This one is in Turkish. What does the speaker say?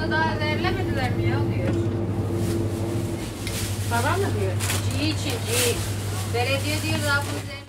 burada daha devlemediler mi ya diyor. Babam mı diyor? Ciği için ciği. Belediye diyor daha bunu